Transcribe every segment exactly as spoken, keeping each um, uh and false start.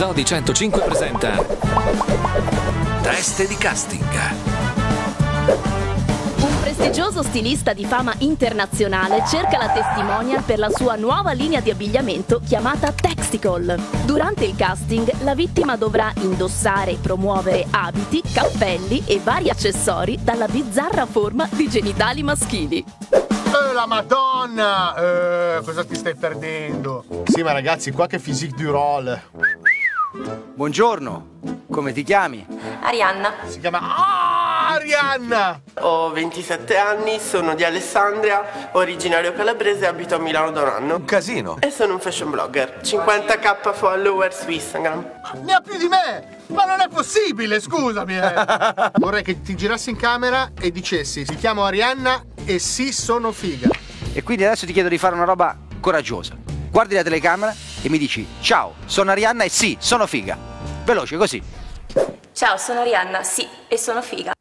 Episodi centocinque presenta Teste di casting. Un prestigioso stilista di fama internazionale cerca la testimonial per la sua nuova linea di abbigliamento chiamata Textical. Durante il casting, la vittima dovrà indossare e promuovere abiti, cappelli e vari accessori dalla bizzarra forma di genitali maschili. Eh, la Madonna! Eh, cosa ti stai perdendo? Sì, ma ragazzi, qua che physique du rôle. Buongiorno, come ti chiami? Arianna. Si chiama ah, Arianna! Ho ventisette anni, sono di Alessandria, originario calabrese e abito a Milano da un anno. Un casino. E sono un fashion blogger. cinquanta k follower su Instagram. Ne ha più di me! Ma non è possibile, scusami! Eh. Vorrei che ti girassi in camera e dicessi: mi chiamo Arianna e sì, sono figa. E quindi adesso ti chiedo di fare una roba coraggiosa. Guardi la telecamera e mi dici: ciao, sono Arianna e sì, sono figa. Veloce, così. Ciao, sono Arianna, sì, e sono figa.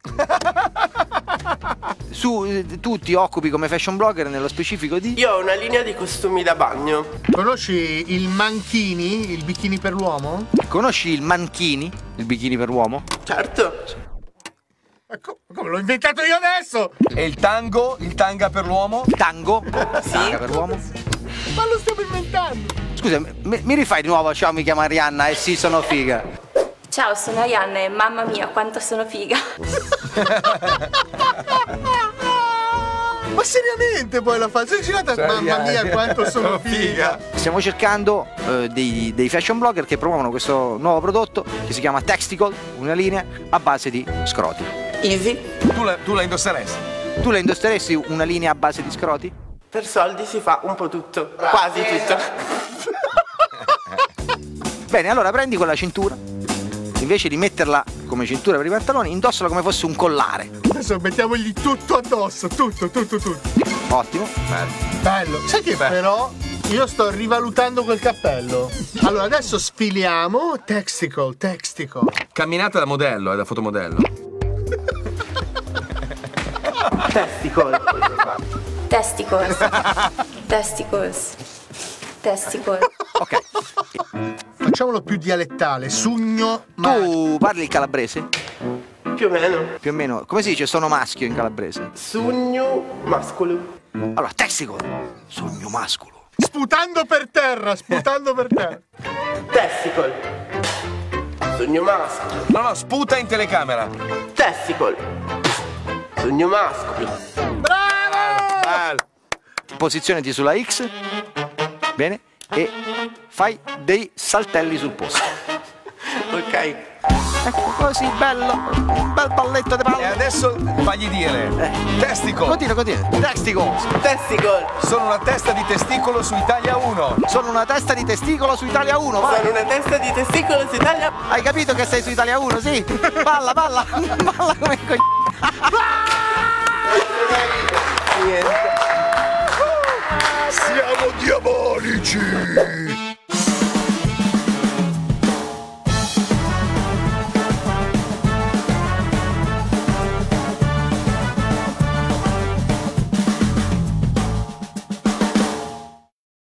Su, eh, tu ti occupi come fashion blogger nello specifico di... Io ho una linea di costumi da bagno. Conosci il Manchini, il bikini per l'uomo? Conosci il Manchini, il bikini per l'uomo? Certo. Ecco, come l'ho inventato io adesso? E il tango? Il tanga per l'uomo? Tango? Sì. Tanga per l'uomo? Ma lo stiamo inventando! Scusa, mi, mi rifai di nuovo? Ciao, mi chiamo Arianna e sì, sono figa. Ciao, sono Arianna e mamma mia, quanto sono figa. Ma seriamente poi la faccio? Girata, mamma mia, quanto sono figa! Stiamo cercando eh, dei, dei fashion blogger che promuovono questo nuovo prodotto che si chiama Textical, una linea a base di scroti. Easy. Tu la, tu la indosseresti? Tu la indosseresti una linea a base di scroti? Per soldi si fa un po' tutto, quasi tutto. Bene, allora prendi quella cintura, invece di metterla come cintura per i pantaloni, indossala come fosse un collare. Adesso mettiamogli tutto addosso, tutto, tutto, tutto. Ottimo. Bello. Sai che però io sto rivalutando quel cappello. Allora adesso sfiliamo Textical, Textical. Camminata da modello, è da fotomodello. Testicle. Testicles. Testicles. Testicle. Ok. Facciamolo più dialettale, sugno, ma... Tu parli il calabrese? Più o meno. Più o meno. Come si dice sono maschio in calabrese? Sugno mascolo. Allora, Textical, sogno mascolo. Sputando per terra, sputando per terra. Testicle. Sogno mascolo. No, no, sputa in telecamera. Testicle. Sogno mascolo. Bravo! Bello. Posizionati sulla X. Bene. E fai dei saltelli sul posto. Ok. Ecco, così, bello. Un bel balletto di E palle. adesso fagli dire Eh. Testicle. Continua, continua. Textical. Testicle. Sono una testa di testicolo su Italia uno. Sono una testa di testicolo su Italia uno, vai. Sono una testa di testicolo su Italia. Hai capito che sei su Italia uno, sì? Balla, balla. Balla come un coglione. Niente. Siamo diabolici!